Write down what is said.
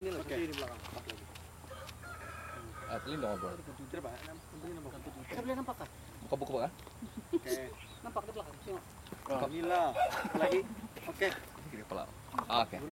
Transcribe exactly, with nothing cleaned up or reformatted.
Ini loh, Oke. di belakang. Ah, teling dong bro. Coba, beli nampak. Kita beli nampak kan? Buka-buka kan? Oke. Nampak di belakang. Tengok. Inilah. Lagi. Oke. Kiri kepala. Ah, oke.